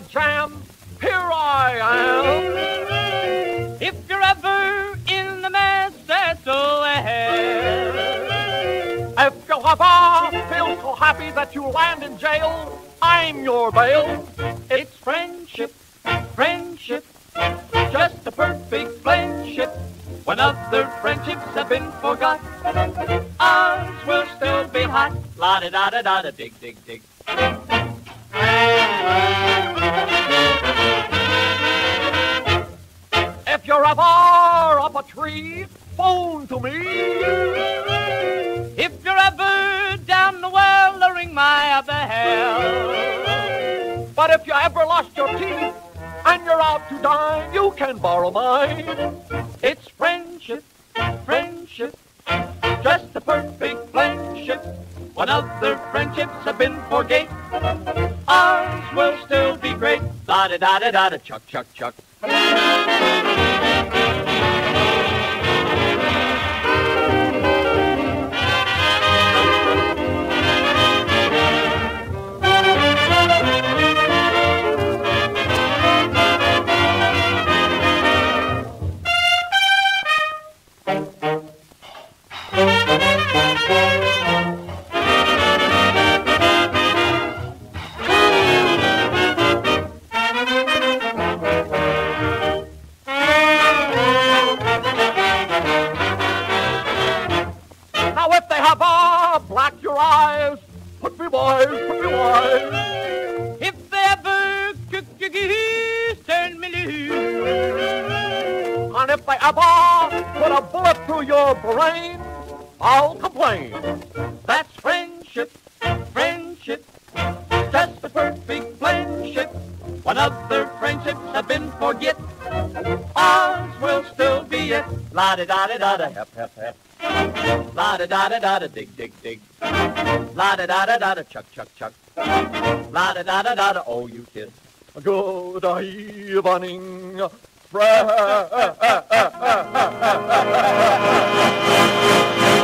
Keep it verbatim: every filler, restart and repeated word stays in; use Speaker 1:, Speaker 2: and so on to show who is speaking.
Speaker 1: jam, here I am.
Speaker 2: If you're ever in the mess, that's all ahead.
Speaker 1: If you ever feel so happy that you land in jail, I'm your bail.
Speaker 2: It's friendship, friendship, just a perfect friendship. When other friendships have been forgot, ours will still be hot. La-da-da-da-da-da, dig, dig, dig.
Speaker 1: If you're ever up a tree, phone to me.
Speaker 2: If you're ever down the well, ring my bell.
Speaker 1: But if you ever lost your teeth and you're out to dine, you can borrow mine.
Speaker 2: It's friendship, friendship, just a perfect friendship. When other friendships have been forgate, ours will still be great. La-da-da-da-da-da, chuck, chuck, chuck.
Speaker 1: Black your eyes, put me wise, put me wise.
Speaker 2: If they ever cook your geese, turn me loose.
Speaker 1: And if they ever put a bullet through your brain, I'll complain.
Speaker 2: That's friendship, friendship, just a perfect friendship. When other friendships have been forget, ours will still be it. La-da-da-da-da-da, hep, hep, hep. La-da-da-da-da-da, dig, dig, dig. La-da-da-da-da-da, chuck, chuck, chuck. La-da-da-da-da-da, oh, you kids.
Speaker 1: Good evening, friend.